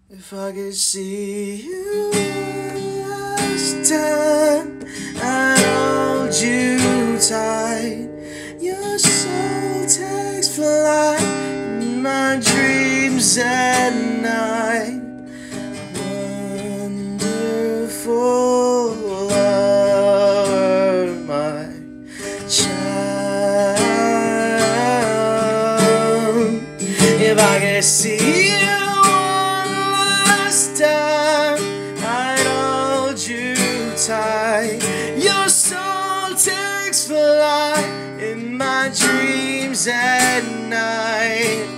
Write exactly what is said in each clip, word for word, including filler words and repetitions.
If I could see you last time, I'd hold you tight. Your soul takes flight in my dreams at night. Wonderful lover, my child. If I could see you time, I'd hold you tight. Your soul takes flight in my dreams at night.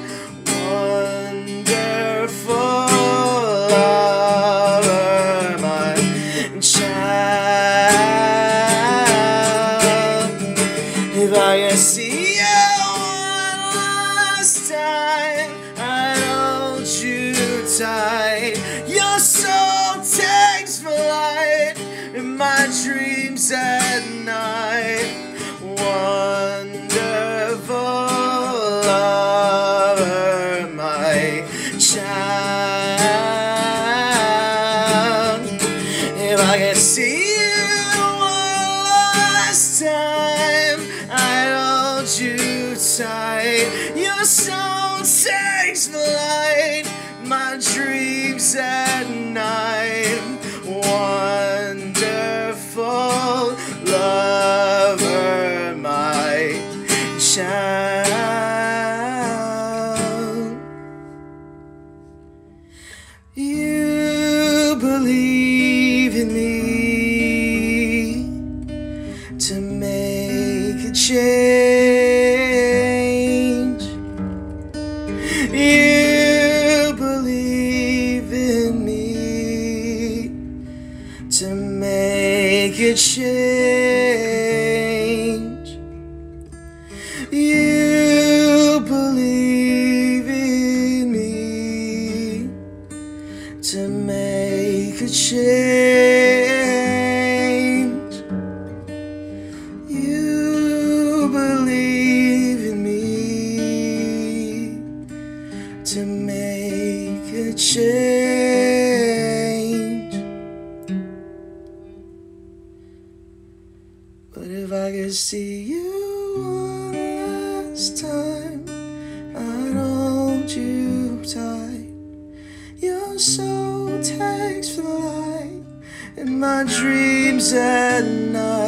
Wonderful lover, my child. If I could see you one last time, I'd hold you tight. Your soul takes flight in my dreams at night. Wonderful lover, my child. If I could see you one last time, I'd hold you tight. Your soul takes flight, my dreams at night. Wonderful lover, my child. You believe in me to make a change. You believe in me to make a change. You believe in me to make a change. You believe in me to make a change. But if I could see you one last time, I'd hold you tight. Your soul takes flight in my dreams at night.